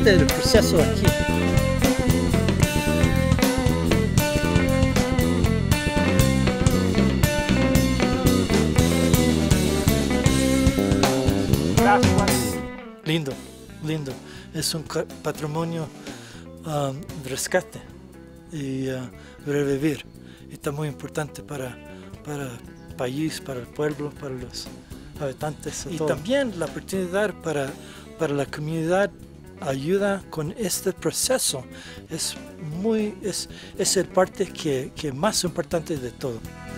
parte del proceso aquí. Lindo, lindo. Es un patrimonio de rescate y revivir. Está muy importante para el país, para el pueblo, para los habitantes. Y también la oportunidad para la comunidad ayuda con este proceso. Es el parte que más importante de todo.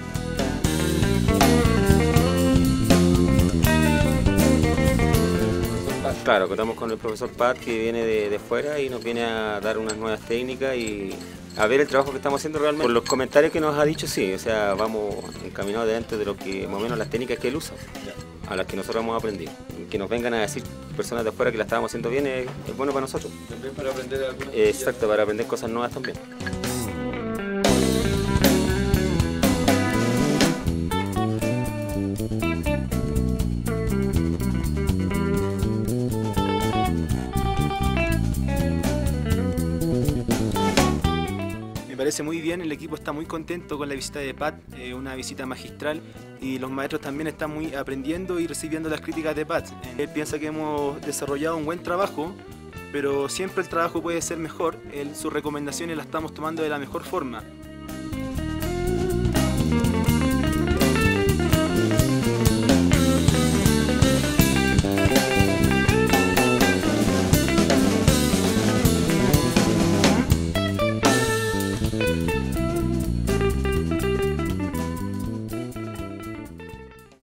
Claro, contamos con el profesor Pat, que viene de fuera y nos viene a dar unas nuevas técnicas y a ver el trabajo que estamos haciendo realmente. Por los comentarios que nos ha dicho, sí, o sea, vamos encaminados dentro de lo que más o menos las técnicas que él usa, a las que nosotros hemos aprendido. Que nos vengan a decir personas de afuera que la estábamos haciendo bien es bueno para nosotros. También para aprender algunas cosas. Exacto, para aprender cosas nuevas también. Me parece muy bien, el equipo está muy contento con la visita de Pat, una visita magistral, y los maestros también están muy aprendiendo y recibiendo las críticas de Pat. Él piensa que hemos desarrollado un buen trabajo, pero siempre el trabajo puede ser mejor. Sus recomendaciones las estamos tomando de la mejor forma.